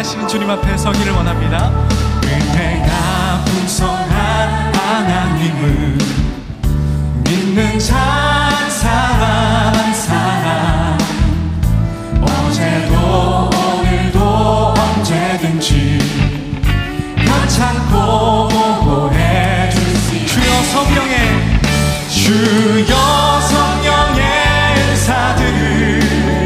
무궁하신 주님 앞에 서기를 원합니다. 은혜가 풍성한 하나님을 믿는 자 사람 사람, 어제도 오늘도 언제든지 괜찮고 보호해 주시. 주여 성령의 주여 성령의 은사들을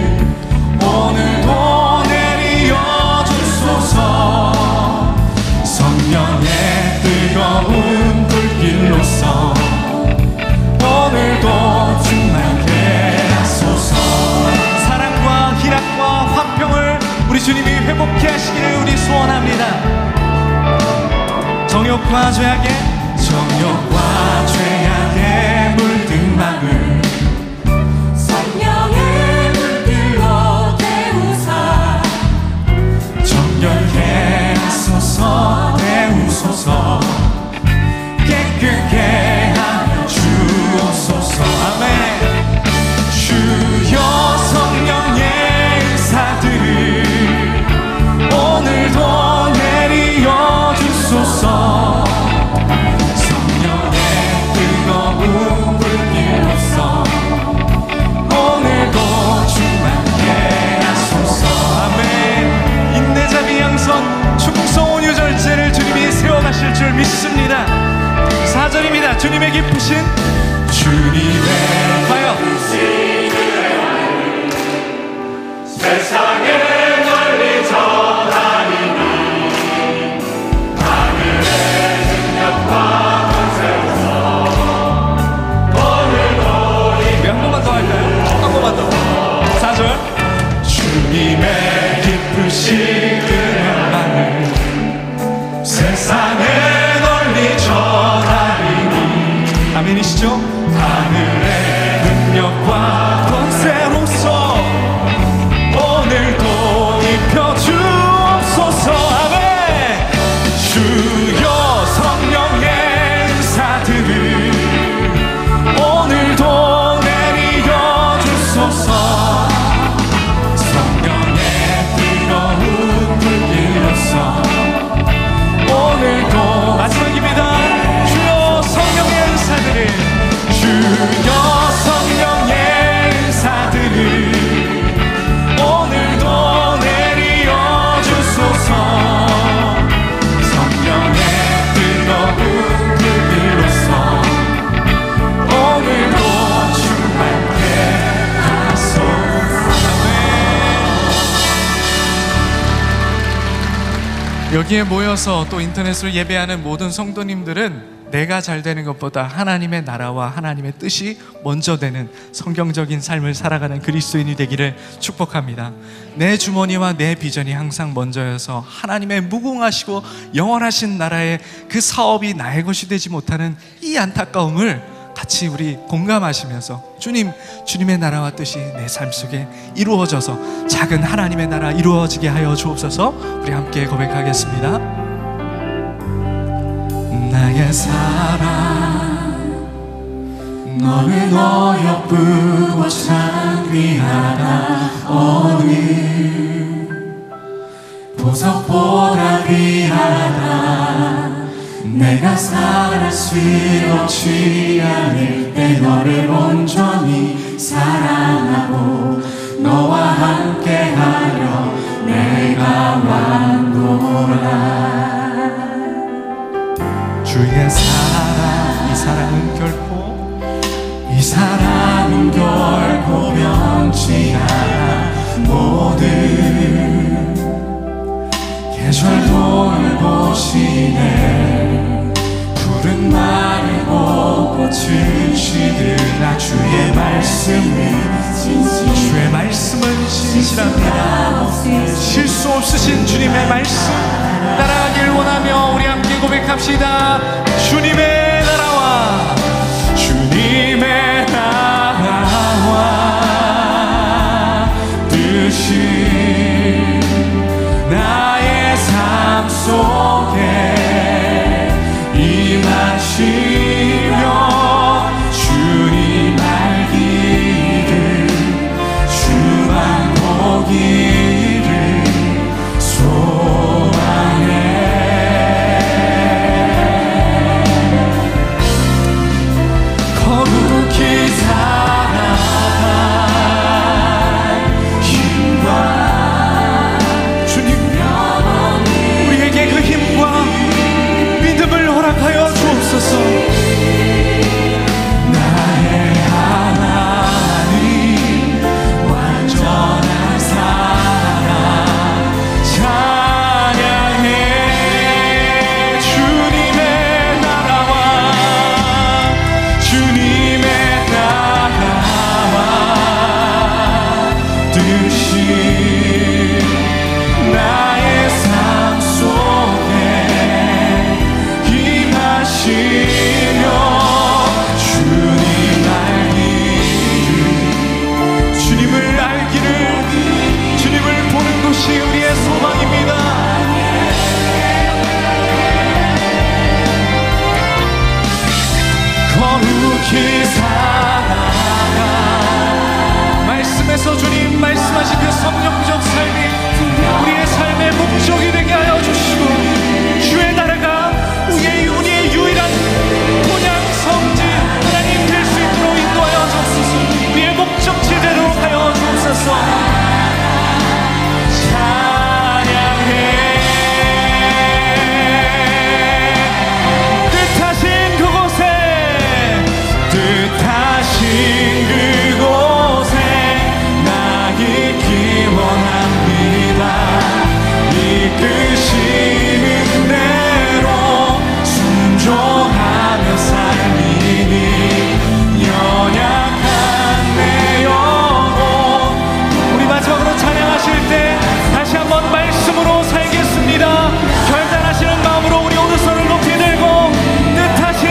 오늘도 내리어 주소서. 성령의 뜨거운 불길로서 오늘도 충만케 하소서. 사랑과 희락과 화평을 우리 주님이 회복케 하시기를 우리 소원합니다. 정욕과 죄악에 물든 마음을 성령의 물들로 태우사 정결케 하소서. 태우소서. 깨끗게 하여 주옵소서. 아멘. 주여 성령의 은사들을 오늘도 내리어 주소서. 성령의 뜨거운 불길로서 오늘도 충만케 하소서. 아멘. 인내자비 양선 충성온 유절제를 주님이 세워가실 줄 믿습니다. 4절입니다. 주님의 기쁘신 과연 세상에 널리 전하리니 하늘의 능력과 권세로서 오늘도 우리 한 번만 더 할까요? 한 번만 더. 4절. 주님의 기쁘신 은혜만을 세상에 널리 전하리니. 아멘이시죠? 하늘의 능력과 권세로서 오늘도 입혀 주옵소서. 아멘. 주여 성령의 은사들을 오늘도 내리어 주소서. 성령의 뜨거운 불길로서 오늘도. 마지막입니다. 주여 성령의 은사들을 주여 성령의 은사들을 오늘도 내리어 주소서. 성령의 뜨거운 불길로서 오늘도 충만케 하소서. 여기에 모여서 또 인터넷으로 예배하는 모든 성도님들은 내가 잘 되는 것보다 하나님의 나라와 하나님의 뜻이 먼저 되는 성경적인 삶을 살아가는 그리스도인이 되기를 축복합니다. 내 주머니와 내 비전이 항상 먼저여서 하나님의 무궁하시고 영원하신 나라의 그 사업이 나의 것이 되지 못하는 이 안타까움을 같이 우리 공감하시면서 주님의 나라와 뜻이 내 삶 속에 이루어져서 작은 하나님의 나라 이루어지게 하여 주옵소서. 우리 함께 고백하겠습니다. 나의 사랑 너는 어여쁘고 참 귀하다. 어느 보석보다 귀하다. 내가 살아 쓰럽지 않을 때 너를 온전히 사랑하고 너와 함께하려 내가 왔노라. 주의 사랑, 이 사랑은 결코 변치 않아. 모든 계절 돌보시네. 푸른 마르고 꽃은 시들나 주의 말씀은 신실합니다. 실수 없으신 주님의 말씀 따라가길 원하며 우리 함께 고백합시다. 주님의 나라와 뜻이 나의 삶 속에 임하시며 주님 알기를 주만 보기를 뜻이 나의 삶 속에 임하시며 주님을 알기를 주님을 보는 것이 우리의 소망입니다. 거룩히 살아가 말씀에서 주님 말씀하신 그 성령적 삶이 우리의 삶의 목적이 되게 하여 주시고 주의 나라가 우리의 유일한 본향 성지 하나님 될 수 있도록 인도하여 주옵소서. 우리의 목적지대로 하여 주옵소서. 찬양해 뜻하신 그곳에 나 있기 원합니다. 이끄시는 대로 순종하며 살리니 연약한 내 영혼. 우리 마지막으로 찬양하실 때 다시 한번 말씀으로 살겠습니다. 결단하시는 마음으로 우리 오늘 손을 높이 들고 뜻하신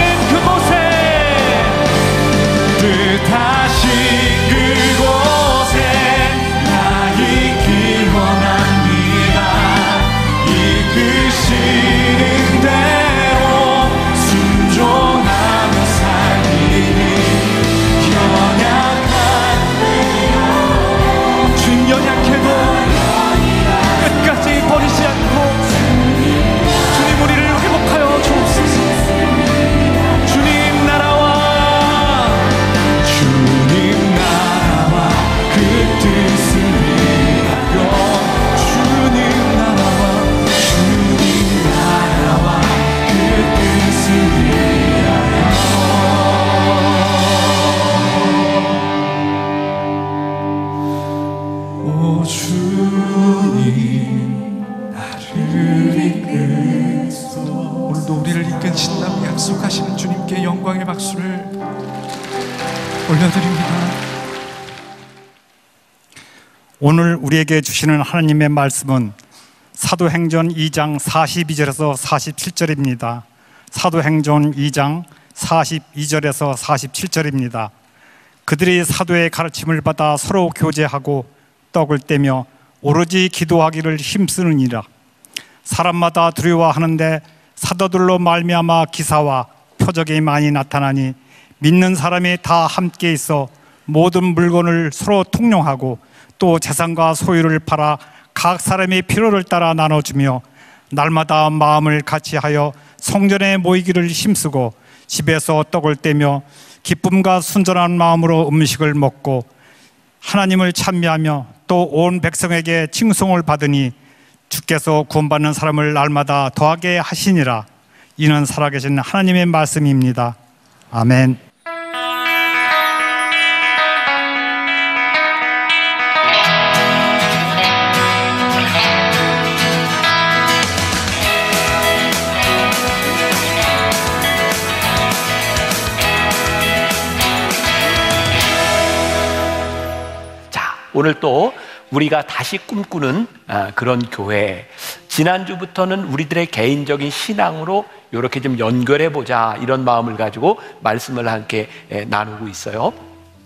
그곳에 나 있기 원합니다. 이끄시는 대로 순종하며 살리니 연약한 내 영혼. 주님 연약해도 끝까지 버리지 않고 주님 우리를 회복하여 주옵소서. 주님 나라와 그 뜻을 위하여 주님 나라와 그 뜻을 위하여 오 주님 나를 이끄소서. 오늘도 우리를 이끄신다고 약속하시는 주님께 영광의 박수를 올려드립니다. 오늘 우리에게 주시는 하나님의 말씀은 사도행전 2장 42절에서 47절입니다. 사도행전 2장 42절에서 47절입니다. 그들이 사도의 가르침을 받아 서로 교제하고 떡을 떼며 오로지 기도하기를 힘쓰느니라. 사람마다 두려워하는데 사도들로 말미암아 기사와 표적이 많이 나타나니 믿는 사람이 다 함께 있어 모든 물건을 서로 통용하고 또 재산과 소유를 팔아 각 사람의 필요를 따라 나눠주며 날마다 마음을 같이하여 성전에 모이기를 힘쓰고 집에서 떡을 떼며 기쁨과 순전한 마음으로 음식을 먹고 하나님을 찬미하며 또 온 백성에게 칭송을 받으니 주께서 구원받는 사람을 날마다 더하게 하시니라. 이는 살아계신 하나님의 말씀입니다. 아멘. 오늘 또 우리가 다시 꿈꾸는 그런 교회, 지난주부터는 우리들의 개인적인 신앙으로 이렇게 좀 연결해 보자 이런 마음을 가지고 말씀을 함께 나누고 있어요.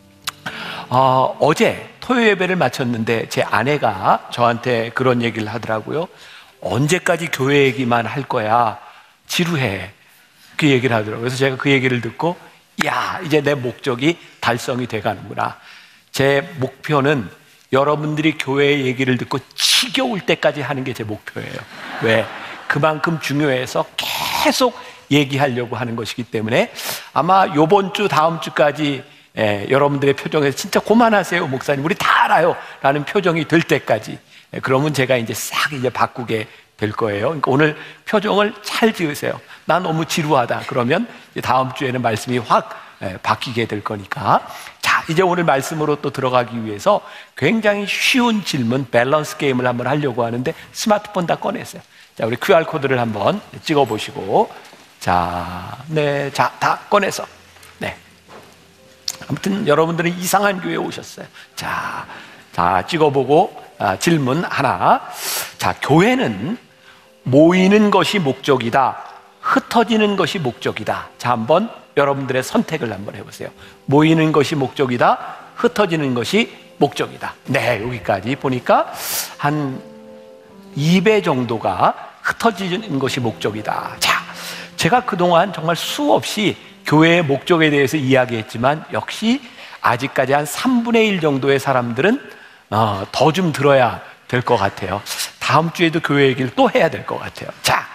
어제 토요 예배를 마쳤는데 제 아내가 저한테 그런 얘기를 하더라고요. 언제까지 교회 얘기만 할 거야, 지루해, 그 얘기를 하더라고요. 그래서 제가 그 얘기를 듣고 야, 이제 내 목적이 달성이 돼 가는구나. 제 목표는 여러분들이 교회 얘기를 듣고 지겨울 때까지 하는 게 제 목표예요. 왜? 그만큼 중요해서 계속 얘기하려고 하는 것이기 때문에 아마 요번 주 다음 주까지 여러분들의 표정에서 진짜 그만하세요 목사님 우리 다 알아요 라는 표정이 될 때까지 그러면 제가 이제 싹 이제 바꾸게 될 거예요. 그러니까 오늘 표정을 잘 지으세요. 나 너무 지루하다 그러면 이제 다음 주에는 말씀이 확 바뀌게 될 거니까. 자, 이제 오늘 말씀으로 또 들어가기 위해서 굉장히 쉬운 질문, 밸런스 게임을 한번 하려고 하는데 스마트폰 다 꺼냈어요. 자, 우리 QR코드를 한번 찍어 보시고. 자, 네, 자, 다 꺼내서. 네. 아무튼 여러분들은 이상한 교회에 오셨어요. 자, 자, 찍어보고 질문 하나. 자, 교회는 모이는 것이 목적이다, 흩어지는 것이 목적이다. 자, 한번 여러분들의 선택을 한번 해보세요. 모이는 것이 목적이다, 흩어지는 것이 목적이다. 네, 여기까지 보니까 한 2배 정도가 흩어지는 것이 목적이다. 자, 제가 그동안 정말 수없이 교회의 목적에 대해서 이야기했지만 역시 아직까지 한 3분의 1 정도의 사람들은 더 좀 들어야 될 것 같아요. 다음 주에도 교회 얘기를 또 해야 될 것 같아요. 자,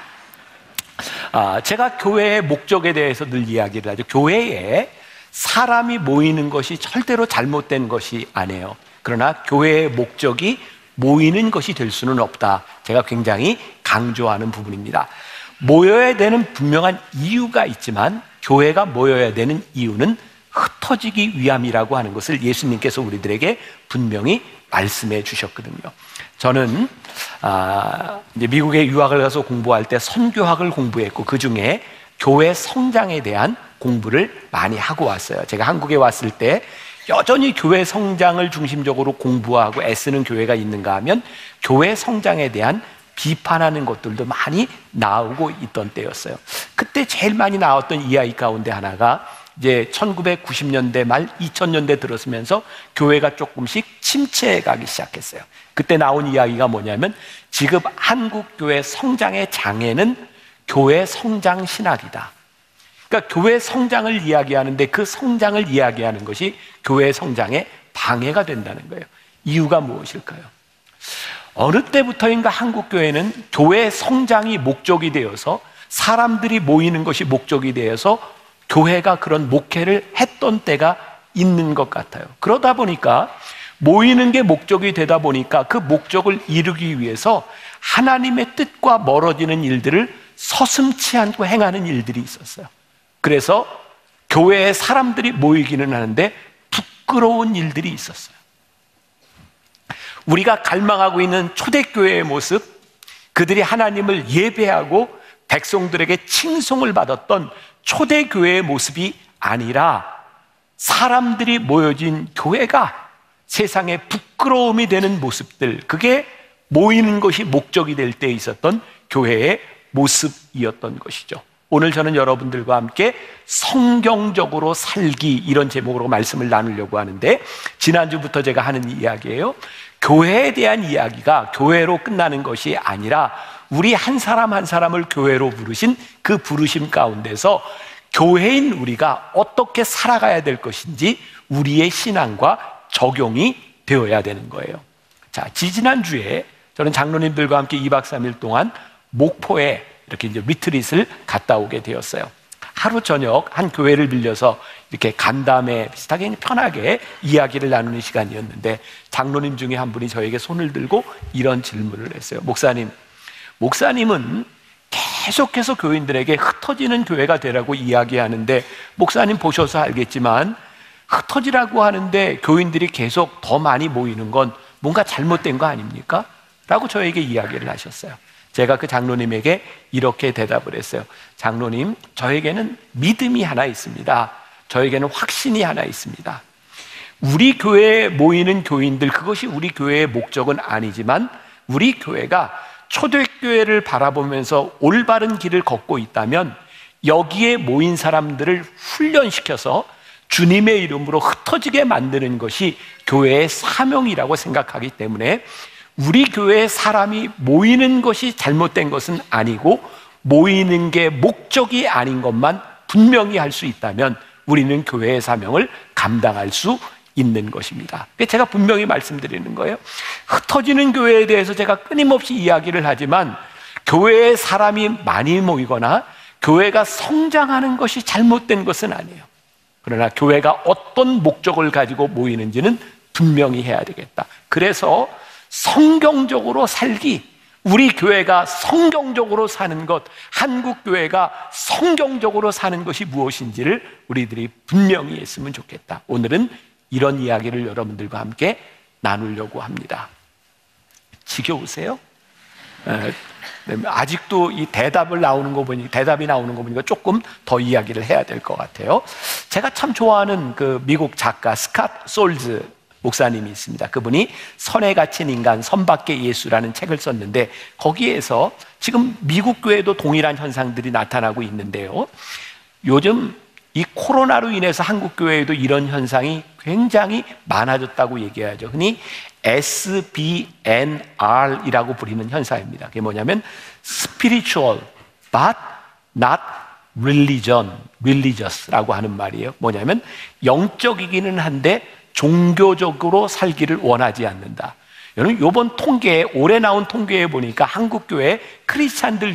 제가 교회의 목적에 대해서 늘 이야기를 하죠. 교회에 사람이 모이는 것이 절대로 잘못된 것이 아니에요. 그러나 교회의 목적이 모이는 것이 될 수는 없다. 제가 굉장히 강조하는 부분입니다. 모여야 되는 분명한 이유가 있지만 교회가 모여야 되는 이유는 흩어지기 위함이라고 하는 것을 예수님께서 우리들에게 분명히 말씀해 주셨거든요. 저는 이제 미국에 유학을 가서 공부할 때 선교학을 공부했고 그 중에 교회 성장에 대한 공부를 많이 하고 왔어요. 제가 한국에 왔을 때 여전히 교회 성장을 중심적으로 공부하고 애쓰는 교회가 있는가 하면 교회 성장에 대한 비판하는 것들도 많이 나오고 있던 때였어요. 그때 제일 많이 나왔던 이야기 가운데 하나가 이제 1990년대 말 2000년대 들어서면서 교회가 조금씩 침체해 가기 시작했어요. 그때 나온 이야기가 뭐냐면 지금 한국 교회 성장의 장애는 교회 성장 신학이다. 그러니까 교회 성장을 이야기하는데 그 성장을 이야기하는 것이 교회 성장에 방해가 된다는 거예요. 이유가 무엇일까요? 어느 때부터인가 한국 교회는 교회 성장이 목적이 되어서 사람들이 모이는 것이 목적이 되어서 교회가 그런 목회를 했던 때가 있는 것 같아요. 그러다 보니까 모이는 게 목적이 되다 보니까 그 목적을 이루기 위해서 하나님의 뜻과 멀어지는 일들을 서슴지 않고 행하는 일들이 있었어요. 그래서 교회에 사람들이 모이기는 하는데 부끄러운 일들이 있었어요. 우리가 갈망하고 있는 초대교회의 모습, 그들이 하나님을 예배하고 백성들에게 칭송을 받았던 초대교회의 모습이 아니라 사람들이 모여진 교회가 세상에 부끄러움이 되는 모습들, 그게 모이는 것이 목적이 될 때 있었던 교회의 모습이었던 것이죠. 오늘 저는 여러분들과 함께 성경적으로 살기, 이런 제목으로 말씀을 나누려고 하는데, 지난주부터 제가 하는 이야기예요. 교회에 대한 이야기가 교회로 끝나는 것이 아니라 우리 한 사람 한 사람을 교회로 부르신 그 부르심 가운데서 교회인 우리가 어떻게 살아가야 될 것인지 우리의 신앙과 적용이 되어야 되는 거예요. 자, 지지난주에 저는 장로님들과 함께 2박 3일 동안 목포에 이렇게 이제 리트릿을 갔다 오게 되었어요. 하루 저녁 한 교회를 빌려서 이렇게 간담회 비슷하게 편하게 이야기를 나누는 시간이었는데, 장로님 중에 한 분이 저에게 손을 들고 이런 질문을 했어요. 목사님은 계속해서 교인들에게 흩어지는 교회가 되라고 이야기하는데, 목사님 보셔서 알겠지만 흩어지라고 하는데 교인들이 계속 더 많이 모이는 건 뭔가 잘못된 거 아닙니까? 라고 저에게 이야기를 하셨어요. 제가 그 장로님에게 이렇게 대답을 했어요. 장로님, 저에게는 믿음이 하나 있습니다. 저에게는 확신이 하나 있습니다. 우리 교회에 모이는 교인들, 그것이 우리 교회의 목적은 아니지만 우리 교회가 초대교회를 바라보면서 올바른 길을 걷고 있다면 여기에 모인 사람들을 훈련시켜서 주님의 이름으로 흩어지게 만드는 것이 교회의 사명이라고 생각하기 때문에 우리 교회에 사람이 모이는 것이 잘못된 것은 아니고 모이는 게 목적이 아닌 것만 분명히 할 수 있다면 우리는 교회의 사명을 감당할 수 있는 것입니다. 제가 분명히 말씀드리는 거예요. 흩어지는 교회에 대해서 제가 끊임없이 이야기를 하지만 교회에 사람이 많이 모이거나 교회가 성장하는 것이 잘못된 것은 아니에요. 그러나 교회가 어떤 목적을 가지고 모이는지는 분명히 해야 되겠다. 그래서 성경적으로 살기, 우리 교회가 성경적으로 사는 것, 한국 교회가 성경적으로 사는 것이 무엇인지를 우리들이 분명히 했으면 좋겠다. 오늘은 이런 이야기를 여러분들과 함께 나누려고 합니다. 지겨우세요? 아직도 이 대답이 나오는 거 보니까 조금 더 이야기를 해야 될 것 같아요. 제가 참 좋아하는 그 미국 작가 스캇 솔즈 목사님이 있습니다. 그분이 선에 갇힌 인간 선밖의 예수라는 책을 썼는데 거기에서 지금 미국 교회도 동일한 현상들이 나타나고 있는데요. 요즘 이 코로나로 인해서 한국 교회에도 이런 현상이 굉장히 많아졌다고 얘기하죠. 흔히 SBNR이라고 부르는 현상입니다. 그게 뭐냐면 spiritual but not religious라고 하는 말이에요. 뭐냐면 영적이기는 한데 종교적으로 살기를 원하지 않는다. 여러분, 이번 통계에, 올해 나온 통계에 보니까 한국 교회 크리스찬들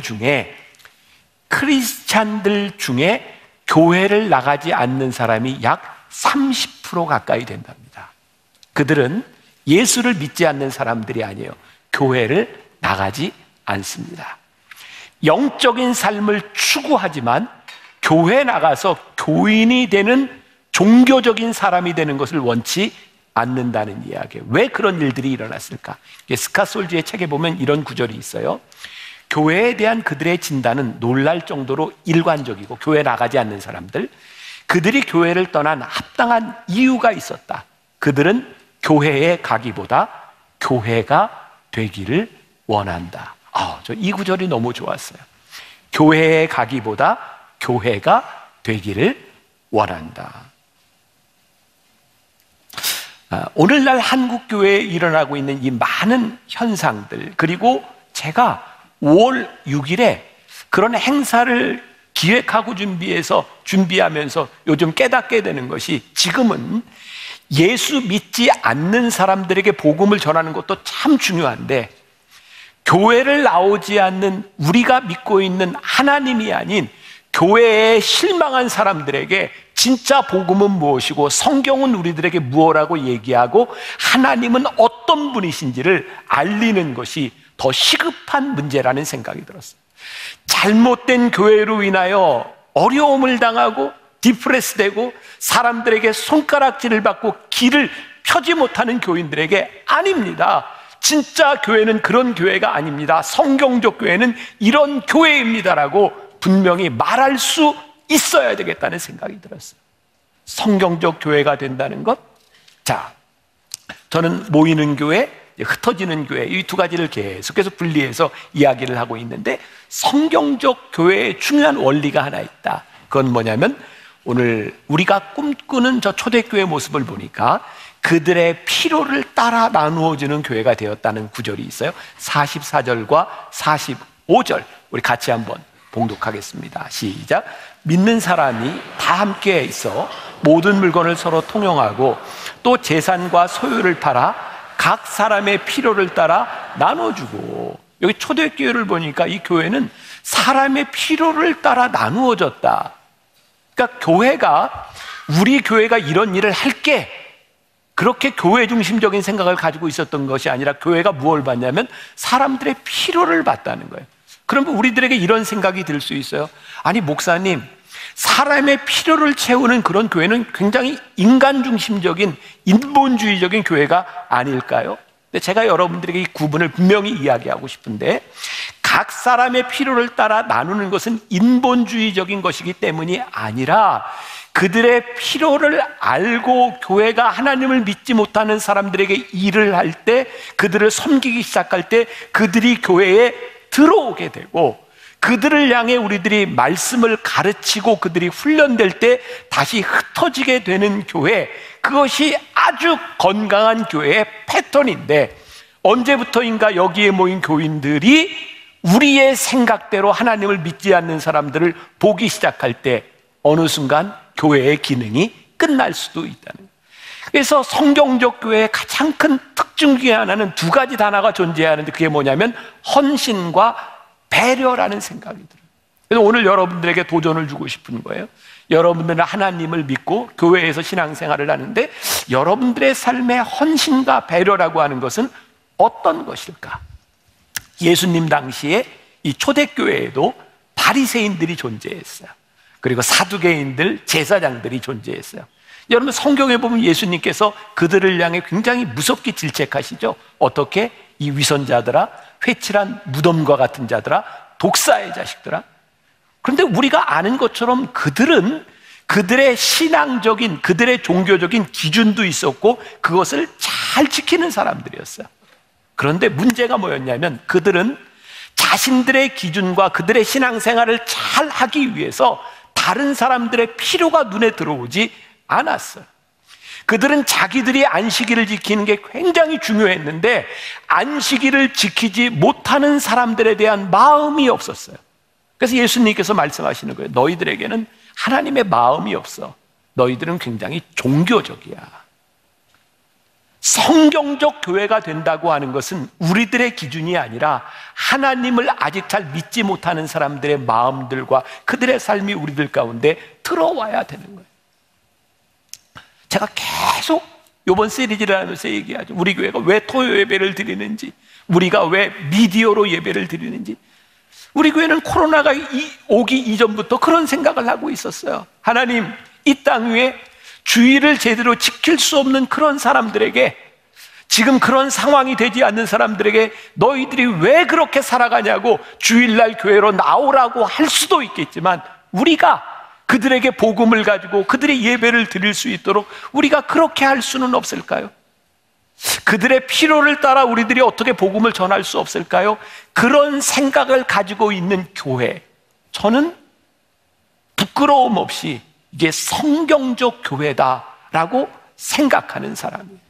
중에 교회를 나가지 않는 사람이 약 30% 가까이 된답니다. 그들은 예수를 믿지 않는 사람들이 아니에요. 교회를 나가지 않습니다. 영적인 삶을 추구하지만 교회 나가서 교인이 되는 종교적인 사람이 되는 것을 원치 않는다는 이야기예요. 왜 그런 일들이 일어났을까? 스카솔즈의 책에 보면 이런 구절이 있어요. 교회에 대한 그들의 진단은 놀랄 정도로 일관적이고, 교회 나가지 않는 사람들, 그들이 교회를 떠난 합당한 이유가 있었다. 그들은 교회에 가기보다 교회가 되기를 원한다. 저 이 구절이 너무 좋았어요. 교회에 가기보다 교회가 되기를 원한다. 오늘날 한국 교회에 일어나고 있는 이 많은 현상들, 그리고 제가 5월 6일에 그런 행사를 기획하고 준비하면서 요즘 깨닫게 되는 것이, 지금은 예수 믿지 않는 사람들에게 복음을 전하는 것도 참 중요한데, 교회를 나오지 않는 우리가 믿고 있는 하나님이 아닌 교회에 실망한 사람들에게 진짜 복음은 무엇이고 성경은 우리들에게 무엇라고 얘기하고 하나님은 어떤 분이신지를 알리는 것이 더 시급한 문제라는 생각이 들었어요. 잘못된 교회로 인하여 어려움을 당하고 디프레스되고 사람들에게 손가락질을 받고 길을 펴지 못하는 교인들에게 아닙니다. 진짜 교회는 그런 교회가 아닙니다. 성경적 교회는 이런 교회입니다라고 분명히 말할 수 있어야 되겠다는 생각이 들었어요. 성경적 교회가 된다는 것. 자, 저는 모이는 교회, 흩어지는 교회, 이 두 가지를 계속해서 분리해서 이야기를 하고 있는데, 성경적 교회의 중요한 원리가 하나 있다. 그건 뭐냐면, 오늘 우리가 꿈꾸는 저 초대교회 모습을 보니까 그들의 필요를 따라 나누어지는 교회가 되었다는 구절이 있어요. 44절과 45절 우리 같이 한번 봉독하겠습니다. 시작. 믿는 사람이 다 함께 있어 모든 물건을 서로 통용하고 또 재산과 소유를 팔아 각 사람의 필요를 따라 나눠주고. 여기 초대교회를 보니까 이 교회는 사람의 필요를 따라 나누어졌다. 그러니까 교회가, 우리 교회가 이런 일을 할게, 그렇게 교회 중심적인 생각을 가지고 있었던 것이 아니라 교회가 무엇을 받냐면 사람들의 필요를 받다는 거예요. 그러면 우리들에게 이런 생각이 들 수 있어요. 아니 목사님, 사람의 필요를 채우는 그런 교회는 굉장히 인간 중심적인 인본주의적인 교회가 아닐까요? 근데 제가 여러분들에게 이 구분을 분명히 이야기하고 싶은데, 각 사람의 필요를 따라 나누는 것은 인본주의적인 것이기 때문이 아니라 그들의 필요를 알고 교회가 하나님을 믿지 못하는 사람들에게 일을 할 때, 그들을 섬기기 시작할 때 그들이 교회에 들어오게 되고, 그들을 향해 우리들이 말씀을 가르치고 그들이 훈련될 때 다시 흩어지게 되는 교회, 그것이 아주 건강한 교회의 패턴인데, 언제부터인가 여기에 모인 교인들이 우리의 생각대로 하나님을 믿지 않는 사람들을 보기 시작할 때 어느 순간 교회의 기능이 끝날 수도 있다는 거예요. 그래서 성경적 교회의 가장 큰 특징 중에 하나는 두 가지 단어가 존재하는데, 그게 뭐냐면 헌신과 배려라는 생각이 들어요. 그래서 오늘 여러분들에게 도전을 주고 싶은 거예요. 여러분들은 하나님을 믿고 교회에서 신앙생활을 하는데, 여러분들의 삶의 헌신과 배려라고 하는 것은 어떤 것일까? 예수님 당시에 이 초대교회에도 바리새인들이 존재했어요. 그리고 사두개인들, 제사장들이 존재했어요. 여러분, 성경에 보면 예수님께서 그들을 향해 굉장히 무섭게 질책하시죠. 어떻게? 이 위선자들아, 회칠한 무덤과 같은 자들아, 독사의 자식들아. 그런데 우리가 아는 것처럼 그들은 그들의 신앙적인, 그들의 종교적인 기준도 있었고 그것을 잘 지키는 사람들이었어요. 그런데 문제가 뭐였냐면 그들은 자신들의 기준과 그들의 신앙생활을 잘 하기 위해서 다른 사람들의 필요가 눈에 들어오지 않았어요. 그들은 자기들이 안식일을 지키는 게 굉장히 중요했는데 안식일을 지키지 못하는 사람들에 대한 마음이 없었어요. 그래서 예수님께서 말씀하시는 거예요. 너희들에게는 하나님의 마음이 없어. 너희들은 굉장히 종교적이야. 성경적 교회가 된다고 하는 것은 우리들의 기준이 아니라 하나님을 아직 잘 믿지 못하는 사람들의 마음들과 그들의 삶이 우리들 가운데 들어와야 되는 거예요. 제가 계속 이번 시리즈를 하면서 얘기하죠. 우리 교회가 왜 토요 예배를 드리는지, 우리가 왜 미디어로 예배를 드리는지. 우리 교회는 코로나가 오기 이전부터 그런 생각을 하고 있었어요. 하나님, 이 땅 위에 주의를 제대로 지킬 수 없는 그런 사람들에게, 지금 그런 상황이 되지 않는 사람들에게 너희들이 왜 그렇게 살아가냐고 주일날 교회로 나오라고 할 수도 있겠지만 우리가 그들에게 복음을 가지고 그들의 예배를 드릴 수 있도록 우리가 그렇게 할 수는 없을까요? 그들의 필요를 따라 우리들이 어떻게 복음을 전할 수 없을까요? 그런 생각을 가지고 있는 교회, 저는 부끄러움 없이 이게 성경적 교회다라고 생각하는 사람이에요.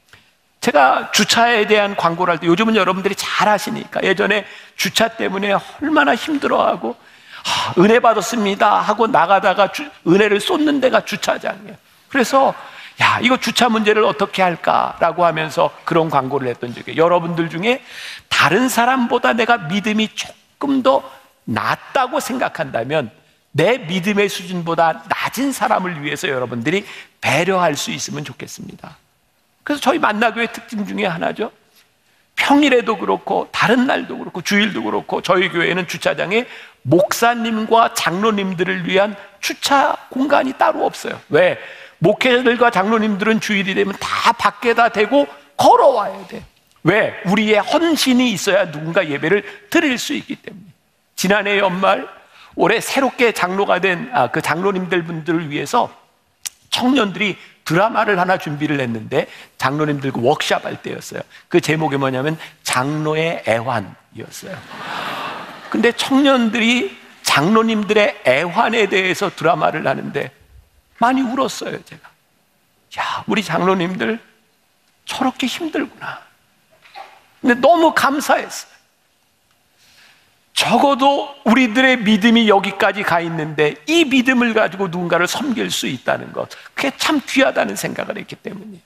제가 주차에 대한 광고를 할 때, 요즘은 여러분들이 잘 아시니까, 예전에 주차 때문에 얼마나 힘들어하고 은혜 받았습니다 하고 나가다가 은혜를 쏟는 데가 주차장이에요. 그래서 야, 이거 주차 문제를 어떻게 할까라고 하면서 그런 광고를 했던 적이, 여러분들 중에 다른 사람보다 내가 믿음이 조금 더 낫다고 생각한다면 내 믿음의 수준보다 낮은 사람을 위해서 여러분들이 배려할 수 있으면 좋겠습니다. 그래서 저희 만나교회 특징 중에 하나죠. 평일에도 그렇고 다른 날도 그렇고 주일도 그렇고 저희 교회는 주차장에 목사님과 장로님들을 위한 주차 공간이 따로 없어요. 왜? 목회자들과 장로님들은 주일이 되면 다 밖에다 대고 걸어와야 돼. 왜? 우리의 헌신이 있어야 누군가 예배를 드릴 수 있기 때문에. 지난해 연말 올해 새롭게 장로가 된 그 장로님들 분들을 위해서 청년들이 드라마를 하나 준비를 했는데 장로님들과 워크숍 할 때였어요. 그 제목이 뭐냐면 장로의 애환이었어요. 근데 청년들이 장로님들의 애환에 대해서 드라마를 하는데 많이 울었어요. 제가, 야, 우리 장로님들 저렇게 힘들구나. 근데 너무 감사했어요. 적어도 우리들의 믿음이 여기까지 가 있는데 이 믿음을 가지고 누군가를 섬길 수 있다는 것, 그게 참 귀하다는 생각을 했기 때문이에요.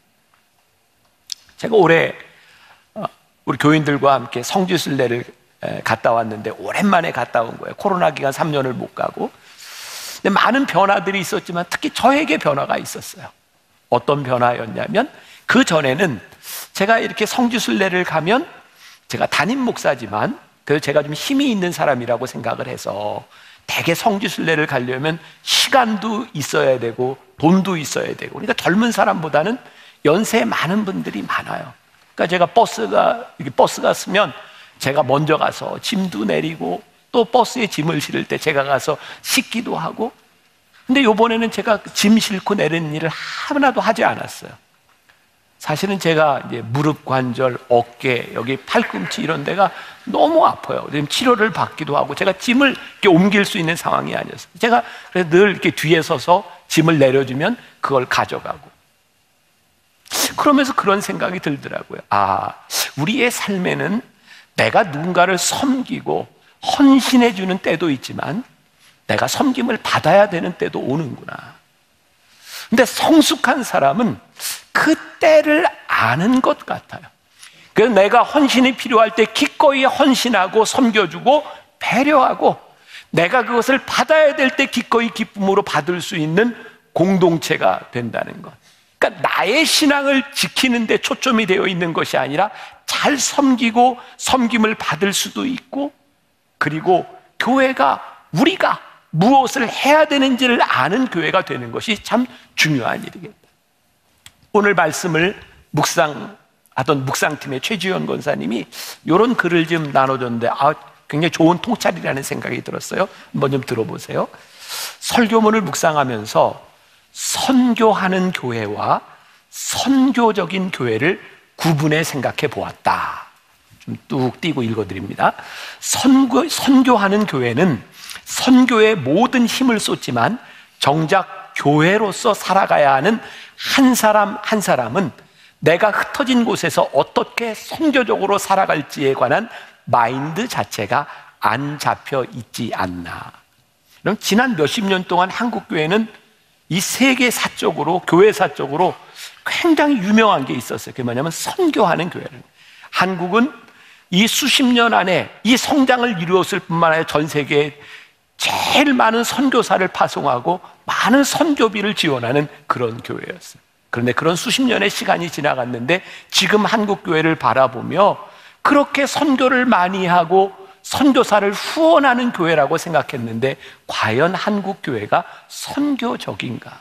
제가 올해 우리 교인들과 함께 성지순례를 갔다 왔는데 오랜만에 갔다 온 거예요. 코로나 기간 3년을 못 가고. 근데 많은 변화들이 있었지만 특히 저에게 변화가 있었어요. 어떤 변화였냐면, 그 전에는 제가 이렇게 성지순례를 가면, 제가 담임 목사지만 그래서 제가 좀 힘이 있는 사람이라고 생각을 해서 대개 성지순례를 가려면 시간도 있어야 되고 돈도 있어야 되고, 그러니까 젊은 사람보다는 연세 많은 분들이 많아요. 그러니까 제가 버스가 쓰면 제가 먼저 가서 짐도 내리고 또 버스에 짐을 실을 때 제가 가서 싣기도 하고. 근데 이번에는 제가 짐 싣고 내리는 일을 하나도 하지 않았어요. 사실은 제가 이제 무릎 관절, 어깨, 여기 팔꿈치 이런 데가 너무 아파요. 지금 치료를 받기도 하고 제가 짐을 이렇게 옮길 수 있는 상황이 아니었어요. 제가 그래서 늘 이렇게 뒤에 서서 짐을 내려주면 그걸 가져가고. 그러면서 그런 생각이 들더라고요. 아, 우리의 삶에는 내가 누군가를 섬기고 헌신해 주는 때도 있지만 내가 섬김을 받아야 되는 때도 오는구나. 근데 성숙한 사람은 그 때를 아는 것 같아요. 그래서 내가 헌신이 필요할 때 기꺼이 헌신하고 섬겨주고 배려하고, 내가 그것을 받아야 될 때 기꺼이 기쁨으로 받을 수 있는 공동체가 된다는 것. 그러니까 나의 신앙을 지키는 데 초점이 되어 있는 것이 아니라 잘 섬기고 섬김을 받을 수도 있고, 그리고 교회가, 우리가 무엇을 해야 되는지를 아는 교회가 되는 것이 참 중요한 일이겠다. 오늘 말씀을 묵상하던 묵상팀의 최지원 권사님이 이런 글을 좀 나눠줬는데 굉장히 좋은 통찰이라는 생각이 들었어요. 한번 좀 들어보세요. 설교문을 묵상하면서 선교하는 교회와 선교적인 교회를 구분해 생각해 보았다. 좀 뚝 띄고 읽어드립니다. 선교하는 교회는 선교에 모든 힘을 쏟지만 정작 교회로서 살아가야 하는 한 사람 한 사람은 내가 흩어진 곳에서 어떻게 선교적으로 살아갈지에 관한 마인드 자체가 안 잡혀 있지 않나. 그럼 지난 몇십 년 동안 한국 교회는 이 세계사적으로, 교회사적으로 굉장히 유명한 게 있었어요. 그게 뭐냐면 선교하는 교회를. 한국은 이 수십 년 안에 이 성장을 이루었을 뿐만 아니라 전 세계에 제일 많은 선교사를 파송하고 많은 선교비를 지원하는 그런 교회였어요. 그런데 그런 수십 년의 시간이 지나갔는데 지금 한국 교회를 바라보며 그렇게 선교를 많이 하고 선교사를 후원하는 교회라고 생각했는데 과연 한국 교회가 선교적인가?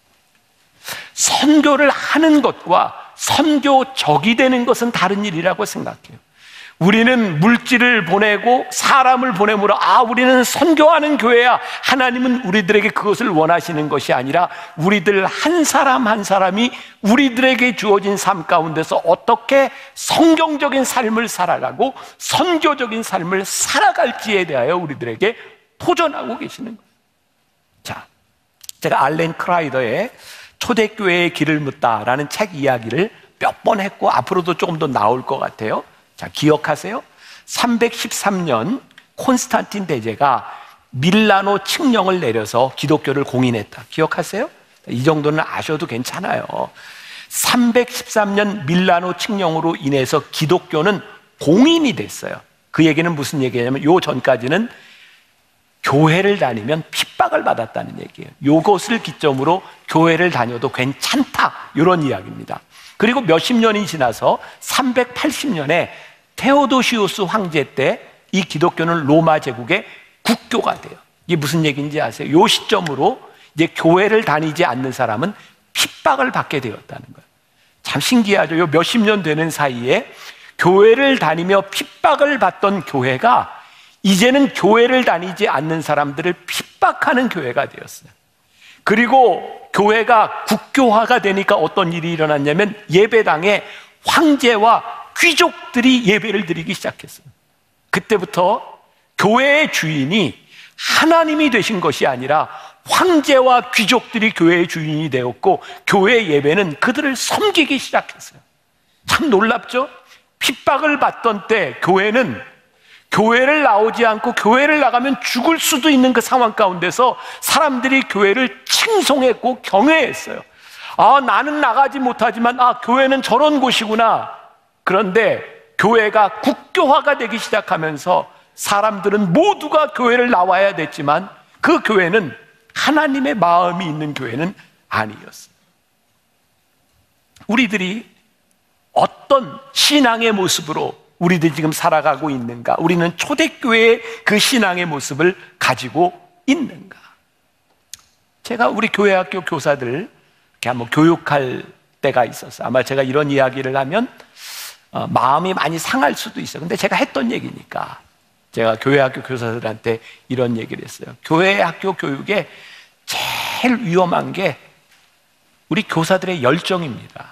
선교를 하는 것과 선교적이 되는 것은 다른 일이라고 생각해요. 우리는 물질을 보내고 사람을 보내므로 우리는 선교하는 교회야. 하나님은 우리들에게 그것을 원하시는 것이 아니라 우리들 한 사람 한 사람이 우리들에게 주어진 삶 가운데서 어떻게 성경적인 삶을 살아가고 선교적인 삶을 살아갈지에 대하여 우리들에게 도전하고 계시는 거예요. 자, 제가 알렌 크라이더의 초대교회의 길을 묻다라는 책 이야기를 몇 번 했고 앞으로도 조금 더 나올 것 같아요. 자, 기억하세요? 313년 콘스탄틴 대제가 밀라노 칙령을 내려서 기독교를 공인했다. 기억하세요? 이 정도는 아셔도 괜찮아요. 313년 밀라노 칙령으로 인해서 기독교는 공인이 됐어요. 그 얘기는 무슨 얘기냐면 요 전까지는 교회를 다니면 핍박을 받았다는 얘기예요. 요것을 기점으로 교회를 다녀도 괜찮다, 이런 이야기입니다. 그리고 몇십 년이 지나서 380년에 테오도시우스 황제 때 이 기독교는 로마 제국의 국교가 돼요. 이게 무슨 얘기인지 아세요? 요 시점으로 이제 교회를 다니지 않는 사람은 핍박을 받게 되었다는 거예요. 참 신기하죠. 요 몇십 년 되는 사이에 교회를 다니며 핍박을 받던 교회가 이제는 교회를 다니지 않는 사람들을 핍박하는 교회가 되었어요. 그리고 교회가 국교화가 되니까 어떤 일이 일어났냐면 예배당에 황제와 귀족들이 예배를 드리기 시작했어요. 그때부터 교회의 주인이 하나님이 되신 것이 아니라 황제와 귀족들이 교회의 주인이 되었고 교회 예배는 그들을 섬기기 시작했어요. 참 놀랍죠? 핍박을 받던 때 교회는 교회를 나오지 않고 교회를 나가면 죽을 수도 있는 그 상황 가운데서 사람들이 교회를 칭송했고 경외했어요. 나는 나가지 못하지만 교회는 저런 곳이구나. 그런데 교회가 국교화가 되기 시작하면서 사람들은 모두가 교회를 나와야 됐지만 그 교회는 하나님의 마음이 있는 교회는 아니었어요. 우리들이 어떤 신앙의 모습으로 우리들이 지금 살아가고 있는가? 우리는 초대교회의 그 신앙의 모습을 가지고 있는가? 제가 우리 교회학교 교사들 이렇게 한번 교육할 때가 있었어요. 아마 제가 이런 이야기를 하면 마음이 많이 상할 수도 있어요. 근데 제가 했던 얘기니까 제가 교회학교 교사들한테 이런 얘기를 했어요. 교회학교 교육에 제일 위험한 게 우리 교사들의 열정입니다.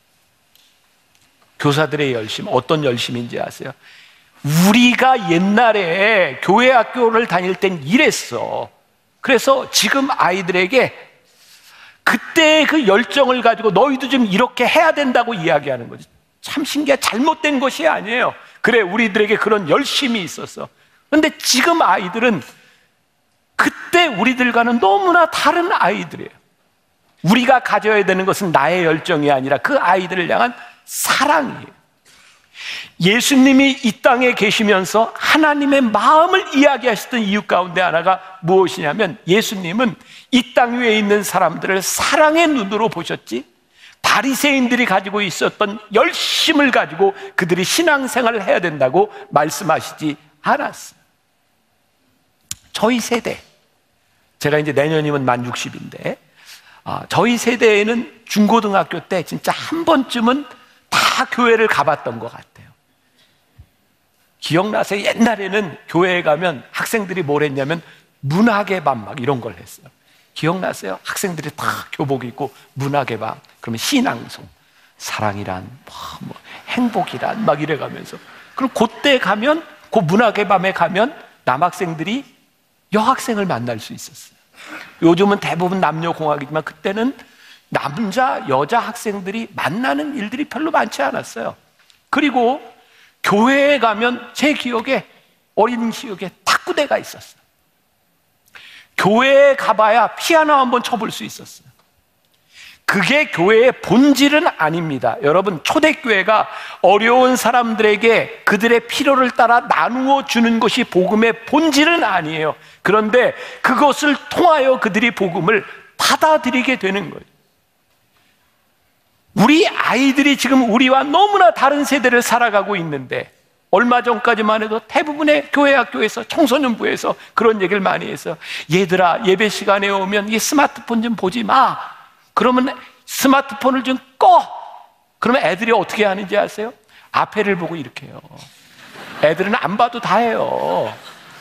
교사들의 열심, 어떤 열심인지 아세요? 우리가 옛날에 교회학교를 다닐 땐 이랬어. 그래서 지금 아이들에게 그때의 그 열정을 가지고 너희도 좀 이렇게 해야 된다고 이야기하는 거지. 참 신기해. 잘못된 것이 아니에요. 그래, 우리들에게 그런 열심이 있었어. 그런데 지금 아이들은 그때 우리들과는 너무나 다른 아이들이에요. 우리가 가져야 되는 것은 나의 열정이 아니라 그 아이들을 향한 사랑이에요. 예수님이 이 땅에 계시면서 하나님의 마음을 이야기하셨던 이유 가운데 하나가 무엇이냐면 예수님은 이 땅 위에 있는 사람들을 사랑의 눈으로 보셨지 바리새인들이 가지고 있었던 열심을 가지고 그들이 신앙생활을 해야 된다고 말씀하시지 않았어요. 저희 세대, 제가 이제 내년이면 만 60인데 저희 세대에는 중고등학교 때 진짜 한 번쯤은 다 교회를 가봤던 것 같아요. 기억나세요? 옛날에는 교회에 가면 학생들이 뭘 했냐면 문학의 밤 막 이런 걸 했어요. 기억나세요? 학생들이 다 교복 입고 문학의 밤, 그러면 신앙송, 사랑이란 뭐 행복이란 막 이래가면서, 그럼 그때 가면, 그 문학의 밤에 가면 남학생들이 여학생을 만날 수 있었어요. 요즘은 대부분 남녀공학이지만 그때는 남자, 여자 학생들이 만나는 일들이 별로 많지 않았어요. 그리고 교회에 가면 제 기억에, 어린 기억에 탁구대가 있었어요. 교회에 가봐야 피아노 한번 쳐볼 수 있었어요. 그게 교회의 본질은 아닙니다. 여러분, 초대교회가 어려운 사람들에게 그들의 필요를 따라 나누어 주는 것이 복음의 본질은 아니에요. 그런데 그것을 통하여 그들이 복음을 받아들이게 되는 거예요. 우리 아이들이 지금 우리와 너무나 다른 세대를 살아가고 있는데, 얼마 전까지만 해도 대부분의 교회 학교에서, 청소년부에서 그런 얘기를 많이 했어요. 얘들아, 예배 시간에 오면 이 스마트폰 좀 보지 마. 그러면 스마트폰을 좀 꺼. 그러면 애들이 어떻게 하는지 아세요? 앞에를 보고 이렇게 해요. 애들은 안 봐도 다 해요.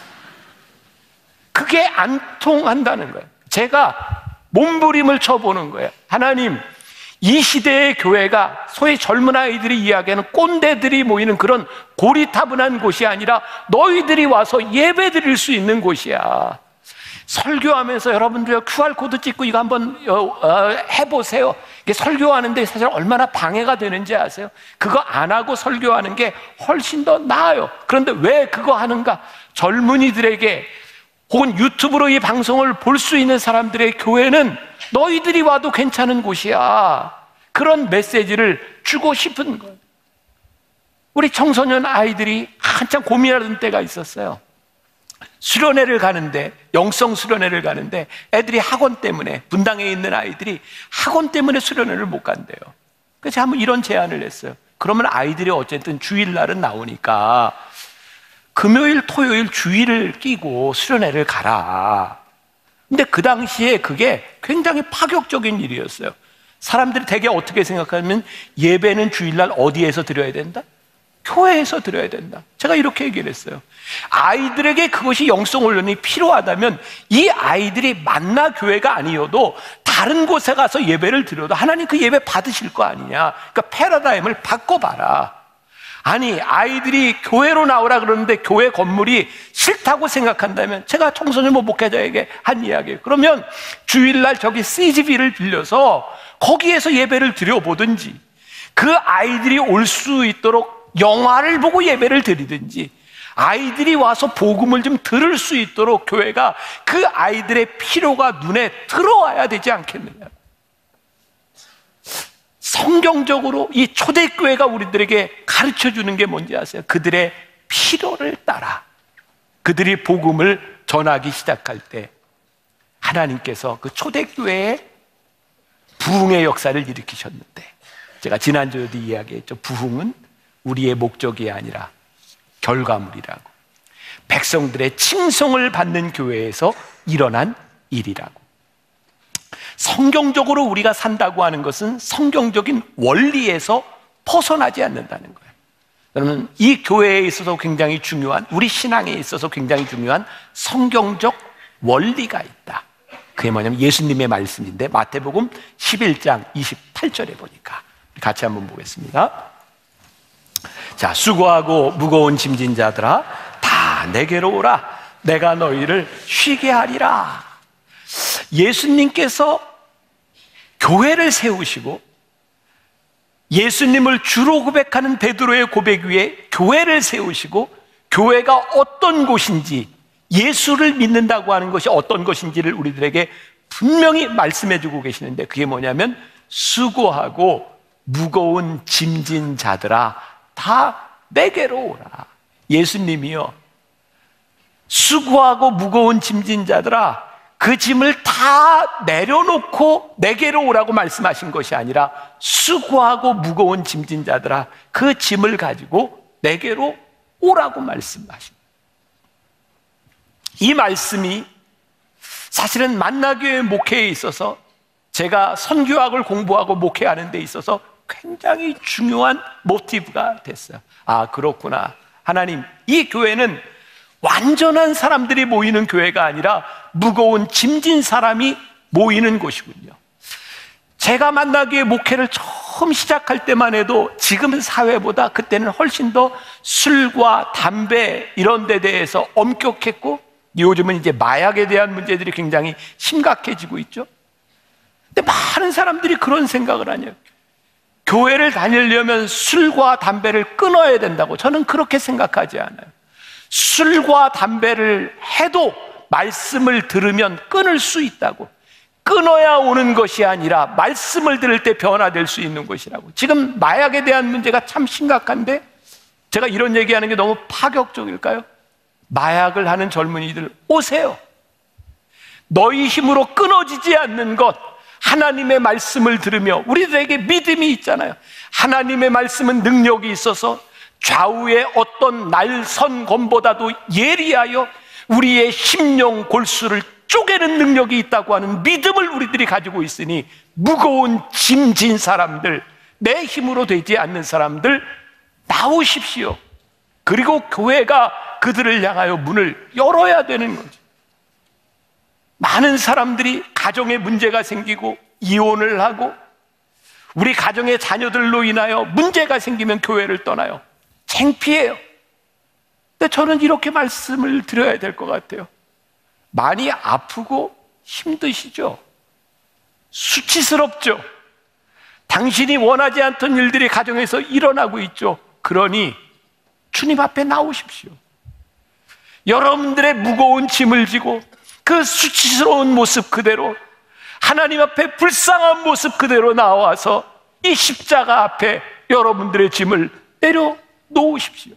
그게 안 통한다는 거예요. 제가 몸부림을 쳐보는 거예요. 하나님, 이 시대의 교회가 소위 젊은 아이들이 이야기하는 꼰대들이 모이는 그런 고리타분한 곳이 아니라 너희들이 와서 예배 드릴 수 있는 곳이야. 설교하면서 여러분들 QR코드 찍고 이거 한번 해보세요. 이게 설교하는데 사실 얼마나 방해가 되는지 아세요? 그거 안 하고 설교하는 게 훨씬 더 나아요. 그런데 왜 그거 하는가? 젊은이들에게 혹은 유튜브로 이 방송을 볼 수 있는 사람들의 교회는 너희들이 와도 괜찮은 곳이야. 그런 메시지를 주고 싶은 거예요. 우리 청소년 아이들이 한참 고민하던 때가 있었어요. 수련회를 가는데, 영성 수련회를 가는데 애들이 학원 때문에, 분당에 있는 아이들이 학원 때문에 수련회를 못 간대요. 그래서 제가 한번 이런 제안을 했어요. 그러면 아이들이 어쨌든 주일날은 나오니까 금요일, 토요일 주일을 끼고 수련회를 가라. 근데 그 당시에 그게 굉장히 파격적인 일이었어요. 사람들이 되게 어떻게 생각하면 예배는 주일날 어디에서 드려야 된다? 교회에서 드려야 된다. 제가 이렇게 얘기를 했어요. 아이들에게 그것이 영성 훈련이 필요하다면 이 아이들이 만나 교회가 아니어도 다른 곳에 가서 예배를 드려도 하나님 그 예배 받으실 거 아니냐. 그러니까 패러다임을 바꿔봐라. 아니, 아이들이 교회로 나오라 그러는데 교회 건물이 싫다고 생각한다면, 제가 청소년 목회자에게 한 이야기예요. 그러면 주일날 저기 CGV를 빌려서 거기에서 예배를 드려보든지, 그 아이들이 올 수 있도록 영화를 보고 예배를 드리든지, 아이들이 와서 복음을 좀 들을 수 있도록 교회가 그 아이들의 필요가 눈에 들어와야 되지 않겠느냐. 성경적으로 이 초대교회가 우리들에게 가르쳐주는 게 뭔지 아세요? 그들의 필요를 따라 그들이 복음을 전하기 시작할 때 하나님께서 그 초대교회에 부흥의 역사를 일으키셨는데, 제가 지난주에도 이야기했죠. 부흥은 우리의 목적이 아니라 결과물이라고. 백성들의 칭송을 받는 교회에서 일어난 일이라고. 성경적으로 우리가 산다고 하는 것은 성경적인 원리에서 벗어나지 않는다는 거예요. 여러분, 이 교회에 있어서 굉장히 중요한, 우리 신앙에 있어서 굉장히 중요한 성경적 원리가 있다. 그게 뭐냐면 예수님의 말씀인데, 마태복음 11장 28절에 보니까 같이 한번 보겠습니다. 자, 수고하고 무거운 짐진 자들아 다 내게로 오라. 내가 너희를 쉬게 하리라. 예수님께서 교회를 세우시고 예수님을 주로 고백하는 베드로의 고백 위에 교회를 세우시고, 교회가 어떤 곳인지, 예수를 믿는다고 하는 것이 어떤 것인지를 우리들에게 분명히 말씀해 주고 계시는데, 그게 뭐냐면 수고하고 무거운 짐진 자들아 다 내게로 오라. 예수님이요, 수고하고 무거운 짐진 자들아, 그 짐을 다 내려놓고 내게로 오라고 말씀하신 것이 아니라, 수고하고 무거운 짐진 자들아, 그 짐을 가지고 내게로 오라고 말씀하신. 이 말씀이 사실은 만나교회 목회에 있어서, 제가 선교학을 공부하고 목회하는 데 있어서 굉장히 중요한 모티브가 됐어요. 아, 그렇구나. 하나님, 이 교회는 완전한 사람들이 모이는 교회가 아니라 무거운 짐진 사람이 모이는 곳이군요. 제가 만나기에 목회를 처음 시작할 때만 해도 지금 사회보다 그때는 훨씬 더 술과 담배 이런 데 대해서 엄격했고, 요즘은 이제 마약에 대한 문제들이 굉장히 심각해지고 있죠. 근데 많은 사람들이 그런 생각을 하네요. 교회를 다니려면 술과 담배를 끊어야 된다고. 저는 그렇게 생각하지 않아요. 술과 담배를 해도 말씀을 들으면 끊을 수 있다고. 끊어야 오는 것이 아니라 말씀을 들을 때 변화될 수 있는 것이라고. 지금 마약에 대한 문제가 참 심각한데, 제가 이런 얘기하는 게 너무 파격적일까요? 마약을 하는 젊은이들 오세요. 너희 힘으로 끊어지지 않는 것, 하나님의 말씀을 들으며, 우리들에게 믿음이 있잖아요. 하나님의 말씀은 능력이 있어서 좌우의 어떤 날선 검보다도 예리하여 우리의 심령 골수를 쪼개는 능력이 있다고 하는 믿음을 우리들이 가지고 있으니, 무거운 짐 진 사람들, 내 힘으로 되지 않는 사람들 나오십시오. 그리고 교회가 그들을 향하여 문을 열어야 되는 거죠. 많은 사람들이 가정에 문제가 생기고 이혼을 하고, 우리 가정의 자녀들로 인하여 문제가 생기면 교회를 떠나요. 창피해요. 근데 저는 이렇게 말씀을 드려야 될 것 같아요. 많이 아프고 힘드시죠? 수치스럽죠? 당신이 원하지 않던 일들이 가정에서 일어나고 있죠? 그러니 주님 앞에 나오십시오. 여러분들의 무거운 짐을 지고 그 수치스러운 모습 그대로, 하나님 앞에 불쌍한 모습 그대로 나와서 이 십자가 앞에 여러분들의 짐을 내려놓으십시오.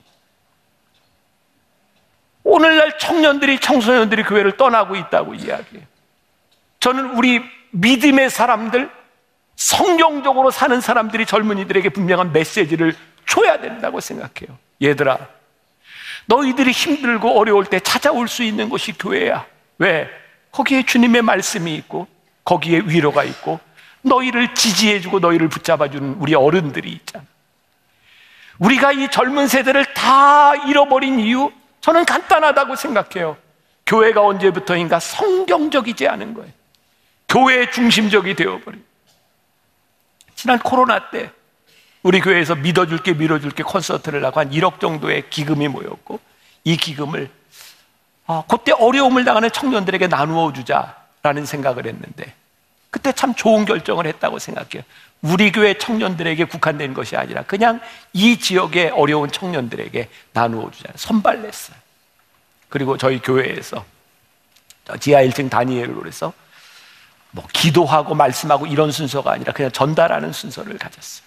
오늘날 청년들이, 청소년들이 교회를 떠나고 있다고 이야기해요. 저는 우리 믿음의 사람들, 성경적으로 사는 사람들이 젊은이들에게 분명한 메시지를 줘야 된다고 생각해요. 얘들아, 너희들이 힘들고 어려울 때 찾아올 수 있는 곳이 교회야. 왜? 거기에 주님의 말씀이 있고, 거기에 위로가 있고, 너희를 지지해주고 너희를 붙잡아주는 우리 어른들이 있잖아. 우리가 이 젊은 세대를 다 잃어버린 이유, 저는 간단하다고 생각해요. 교회가 언제부터인가 성경적이지 않은 거예요. 교회 중심적이 되어버려요. 지난 코로나 때 우리 교회에서 믿어줄게 밀어줄게 콘서트를 하고 한 1억 정도의 기금이 모였고, 이 기금을 그때 어려움을 당하는 청년들에게 나누어 주자라는 생각을 했는데, 그때 참 좋은 결정을 했다고 생각해요. 우리 교회 청년들에게 국한된 것이 아니라 그냥 이 지역의 어려운 청년들에게 나누어 주자 선발냈어요. 그리고 저희 교회에서 지하 1층 다니엘로 해서 뭐 기도하고 말씀하고 이런 순서가 아니라 그냥 전달하는 순서를 가졌어요.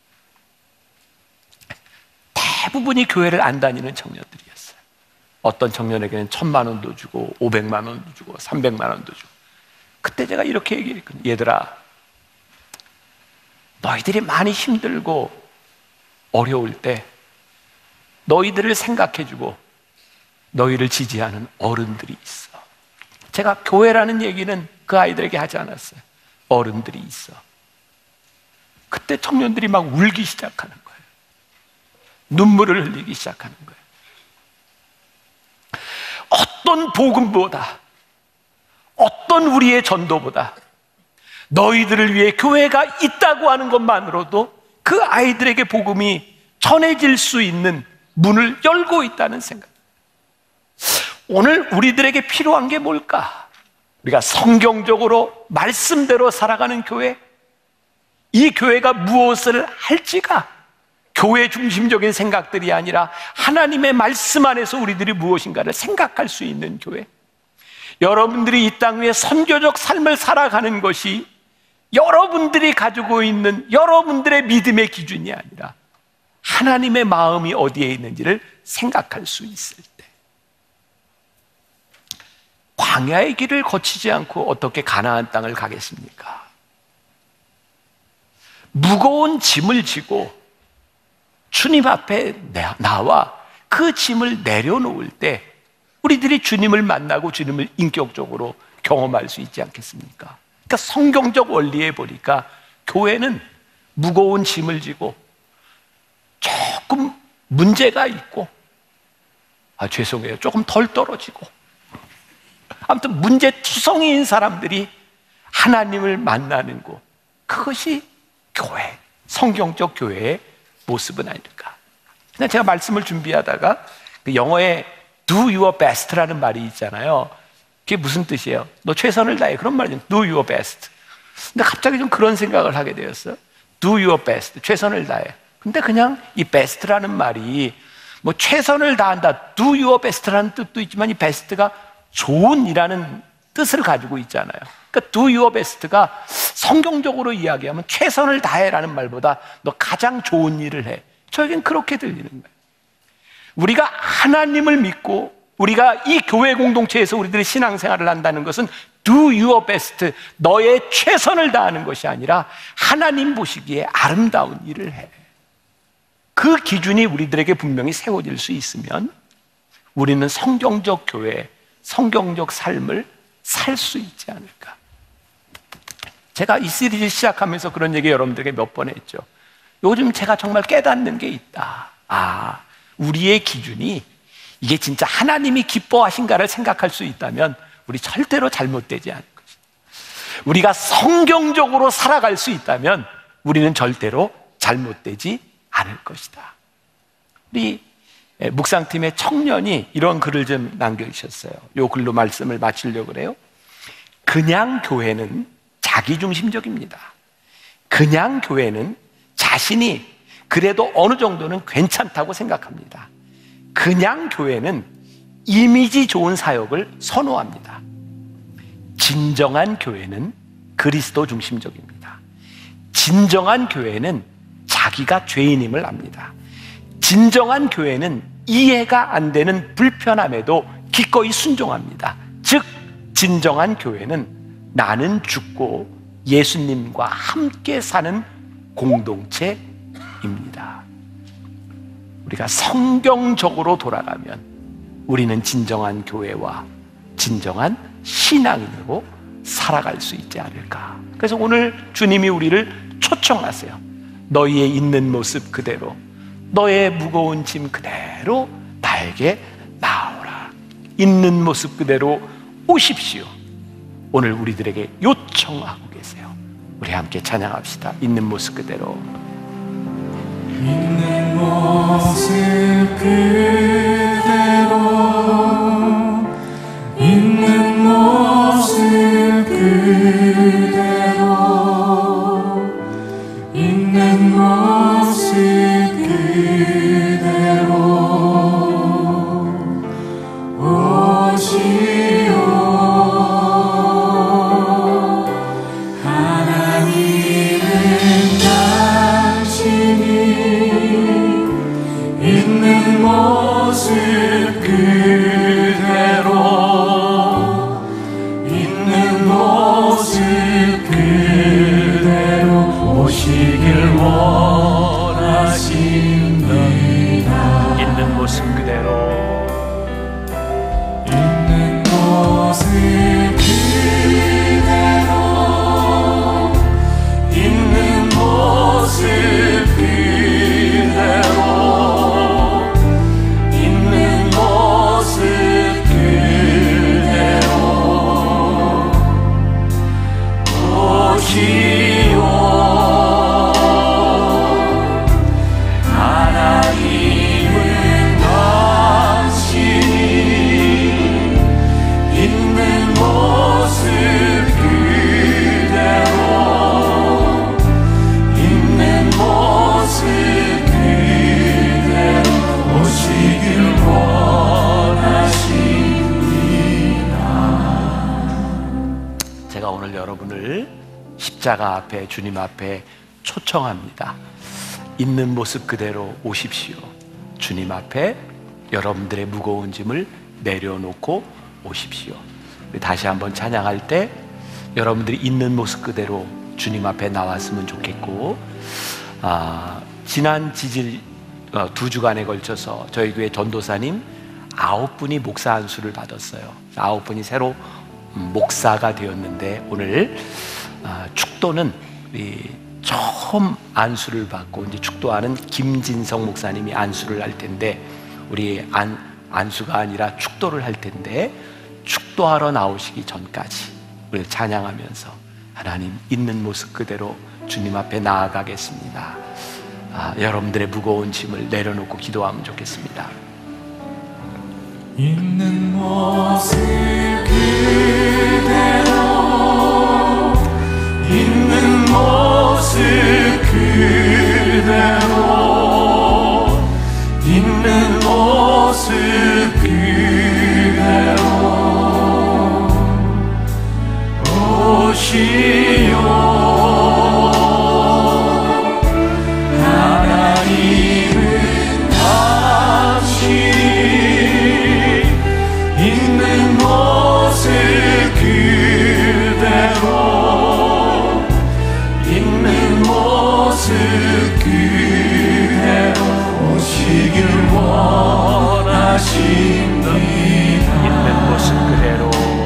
대부분이 교회를 안 다니는 청년들이었어요. 어떤 청년에게는 1,000만 원도 주고 500만 원도 주고 300만 원도 주고. 그때 제가 이렇게 얘기했거든요. 얘들아, 너희들이 많이 힘들고 어려울 때 너희들을 생각해주고 너희를 지지하는 어른들이 있어. 제가 교회라는 얘기는 그 아이들에게 하지 않았어요. 어른들이 있어. 그때 청년들이 막 울기 시작하는 거예요. 눈물을 흘리기 시작하는 거예요. 어떤 복음보다, 어떤 우리의 전도보다 너희들을 위해 교회가 있다고 하는 것만으로도 그 아이들에게 복음이 전해질 수 있는 문을 열고 있다는 생각. 오늘 우리들에게 필요한 게 뭘까? 우리가 성경적으로 말씀대로 살아가는 교회, 이 교회가 무엇을 할지가 교회 중심적인 생각들이 아니라 하나님의 말씀 안에서 우리들이 무엇인가를 생각할 수 있는 교회. 여러분들이 이 땅 위에 선교적 삶을 살아가는 것이 여러분들이 가지고 있는 여러분들의 믿음의 기준이 아니라 하나님의 마음이 어디에 있는지를 생각할 수 있을 때, 광야의 길을 거치지 않고 어떻게 가나안 땅을 가겠습니까? 무거운 짐을 지고 주님 앞에 나와 그 짐을 내려놓을 때 우리들이 주님을 만나고 주님을 인격적으로 경험할 수 있지 않겠습니까? 그러니까 성경적 원리에 보니까 교회는 무거운 짐을 지고 조금 문제가 있고, 죄송해요, 조금 덜 떨어지고, 아무튼 문제투성이인 사람들이 하나님을 만나는 곳, 그것이 교회, 성경적 교회의 모습은 아닐까. 그냥 제가 말씀을 준비하다가 그 영어에 do your best라는 말이 있잖아요. 그게 무슨 뜻이에요? 너 최선을 다해, 그런 말이죠. do your best. 근데 갑자기 좀 그런 생각을 하게 되었어요. do your best, 최선을 다해. 근데 그냥 이 best라는 말이 뭐 최선을 다한다, do your best라는 뜻도 있지만 이 best가 좋은이라는 뜻을 가지고 있잖아요. 그러니까 do your best가 성경적으로 이야기하면 최선을 다해라는 말보다 너 가장 좋은 일을 해. 저에겐 그렇게 들리는 거예요. 우리가 하나님을 믿고 우리가 이 교회 공동체에서 우리들의 신앙생활을 한다는 것은 do your best, 너의 최선을 다하는 것이 아니라 하나님 보시기에 아름다운 일을 해. 그 기준이 우리들에게 분명히 세워질 수 있으면 우리는 성경적 교회, 성경적 삶을 살 수 있지 않을까. 제가 이 시리즈 시작하면서 그런 얘기 여러분들에게 몇 번 했죠. 요즘 제가 정말 깨닫는 게 있다. 우리의 기준이 이게 진짜 하나님이 기뻐하신가를 생각할 수 있다면 우리 절대로 잘못되지 않을 것이다. 우리가 성경적으로 살아갈 수 있다면 우리는 절대로 잘못되지 않을 것이다. 우리 묵상팀의 청년이 이런 글을 좀 남겨주셨어요. 이 글로 말씀을 마치려고 그래요. 그냥 교회는 자기중심적입니다. 그냥 교회는 자신이 그래도 어느 정도는 괜찮다고 생각합니다. 그냥 교회는 이미지 좋은 사역을 선호합니다. 진정한 교회는 그리스도 중심적입니다. 진정한 교회는 자기가 죄인임을 압니다. 진정한 교회는 이해가 안 되는 불편함에도 기꺼이 순종합니다. 즉 진정한 교회는 나는 죽고 예수님과 함께 사는 공동체입니다. 우리가 성경적으로 돌아가면 우리는 진정한 교회와 진정한 신앙인으로 살아갈 수 있지 않을까. 그래서 오늘 주님이 우리를 초청하세요. 너희의 있는 모습 그대로, 너의 무거운 짐 그대로 나에게 나오라. 있는 모습 그대로 오십시오. 오늘 우리들에게 요청하고 계세요. 우리 함께 찬양합시다. 있는 모습 그대로. 있는 모습 그대로, 있는 모습 그대로, 있는 모습 그대로 오시오. 하나님은 당신이 있는 모습 그대로, 있는 모습 그대로 오시길 원하십니다. 있는 모습 그대로, 있는 모습 그대로, 있는 모습 그대로, 있는 모습 그대로 오시오. 하나님은 당신이 있는 모습 그대로, 있는 모습 그대로 오시길 원하십니다. 제가 오늘 여러분을 십자가 앞에, 주님 앞에 초청합니다. 있는 모습 그대로 오십시오. 주님 앞에 여러분들의 무거운 짐을 내려놓고 오십시오. 우리 다시 한번 찬양할 때 여러분들이 있는 모습 그대로 주님 앞에 나왔으면 좋겠고, 지난 지질 2주간에 걸쳐서 저희 교회 전도사님 9분이 목사 안수를 받았어요. 9분이 새로 목사가 되었는데 오늘 축도는 처음 안수를 받고 이제 축도하는 김진성 목사님이 안수를 할 텐데, 우리 안수가 아니라 축도를 할 텐데 축도하러 나오시기 전까지 우리 찬양하면서 하나님, 있는 모습 그대로 주님 앞에 나아가겠습니다. 여러분들의 무거운 짐을 내려놓고 기도하면 좋겠습니다. 있는 모습 그대로, 있는 모습 그대로, 있는 모습 그대로 오시오. 하나님은 당신이 있는 모습 그대로, 있는 모습 그대로 오시길 원하십니다. 있는 모습 그대로,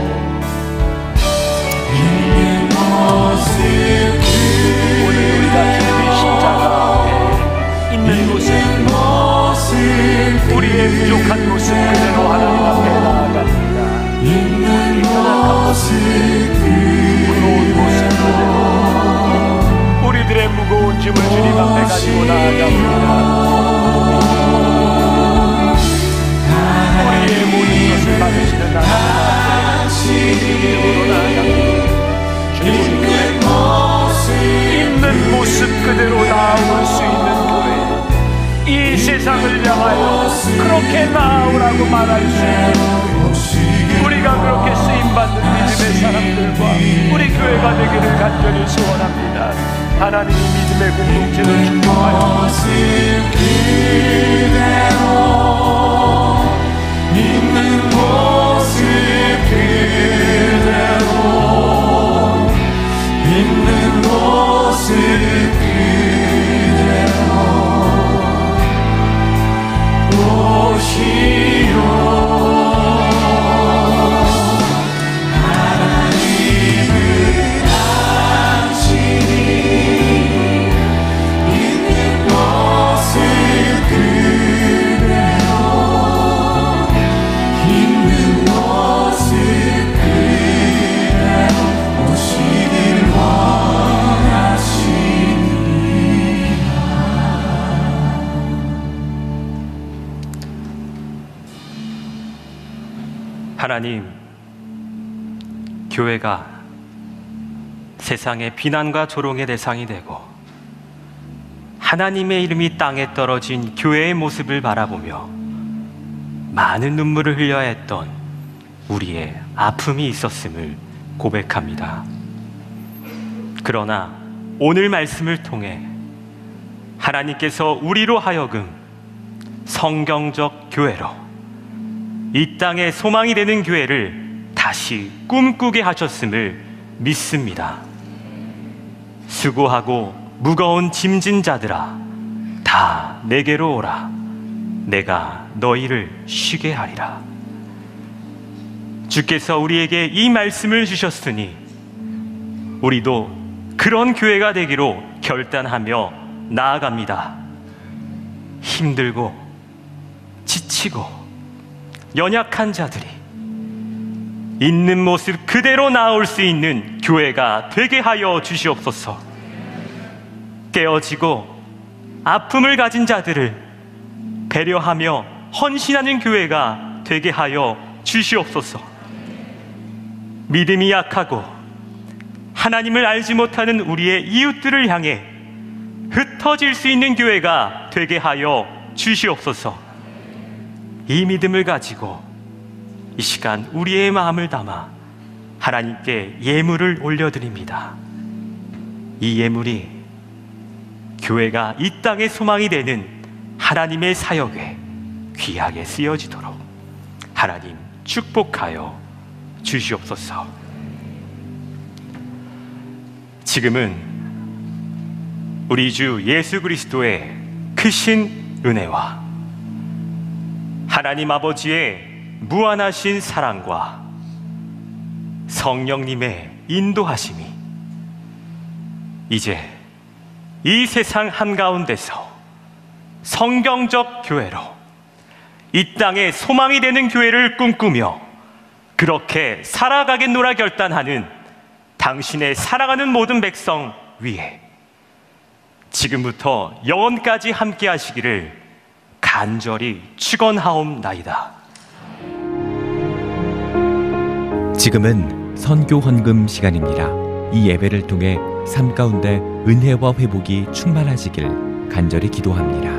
있는 모습 오늘 우리가 주님의 십자가 앞에 있는 모습, 우리의 부족한 모습 그대로 하나님 앞에 나아갑니다. 있는 모습 무거운 모습 그대로 우리들의 무거운 짐을 주님 앞에 가지고 나아갑니다. 우리의 모든 것을 받으시는 하나님 앞에 이름으로 나아갑니다. 주님, 있는 모습 그대로 나아올 수 있는 교회, 이 세상을 향하여 그렇게 나아오라고 말할 수 있는, 우리가 그렇게 쓰임받는 믿음의 사람들과 우리 교회가 되기를 간절히 소원합니다. 하나님이 믿음의 공동체를 축복하여 있는 모습 그대로, 있는 모습 그대로 오시오. 하나님은 당신이 있는 모습 그대로, 있는 모습 그대로 오시길 원하십니다. 하나님, 교회가 세상의 비난과 조롱의 대상이 되고 하나님의 이름이 땅에 떨어진 교회의 모습을 바라보며 많은 눈물을 흘려야 했던 우리의 아픔이 있었음을 고백합니다. 그러나 오늘 말씀을 통해 하나님께서 우리로 하여금 성경적 교회로, 이 땅에 소망이 되는 교회를 다시 꿈꾸게 하셨음을 믿습니다. 수고하고 무거운 짐진 자들아, 다 내게로 오라. 내가 너희를 쉬게 하리라. 주께서 우리에게 이 말씀을 주셨으니 우리도 그런 교회가 되기로 결단하며 나아갑니다. 힘들고 지치고 연약한 자들이 있는 모습 그대로 나올 수 있는 교회가 되게 하여 주시옵소서. 깨어지고 아픔을 가진 자들을 배려하며 헌신하는 교회가 되게 하여 주시옵소서. 믿음이 약하고 하나님을 알지 못하는 우리의 이웃들을 향해 흩어질 수 있는 교회가 되게 하여 주시옵소서. 이 믿음을 가지고 이 시간 우리의 마음을 담아 하나님께 예물을 올려드립니다. 이 예물이 교회가 이 땅의 소망이 되는 하나님의 사역에 귀하게 쓰여지도록 하나님 축복하여 주시옵소서. 지금은 우리 주 예수 그리스도의 크신 은혜와 하나님 아버지의 무한하신 사랑과 성령님의 인도하심이 이제 이 세상 한가운데서 성경적 교회로, 이 땅에 소망이 되는 교회를 꿈꾸며 그렇게 살아가겠노라 결단하는 당신의 사랑하는 모든 백성 위에 지금부터 영원까지 함께 하시기를 간절히 축원하옵나이다. 지금은 선교 헌금 시간입니다. 이 예배를 통해 삶 가운데 은혜와 회복이 충만하시길 간절히 기도합니다.